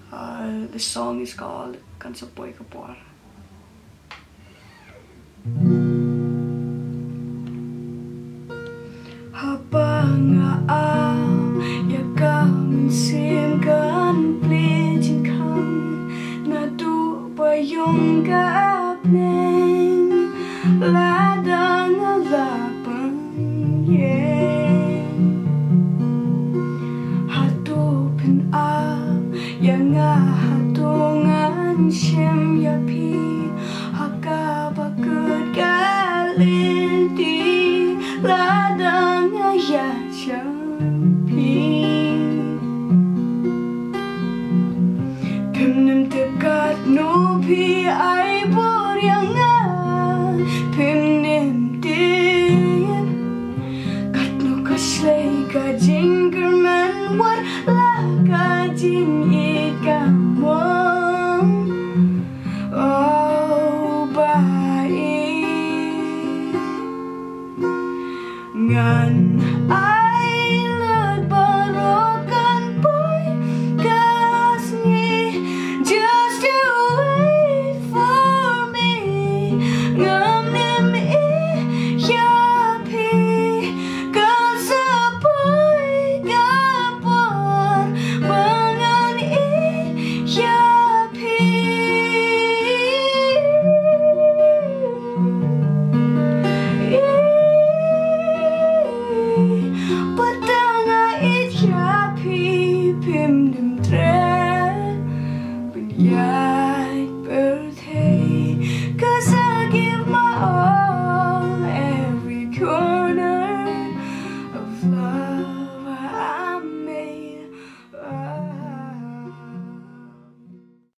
The song is called Sa Poi Ka Por. Habang yakamın simkan plitin kan nadu bayong gapnen ladang alapang hatupin yang hatungan shem yapi hakabakut galinti ladang ya champi Pimnim tekat nupi ai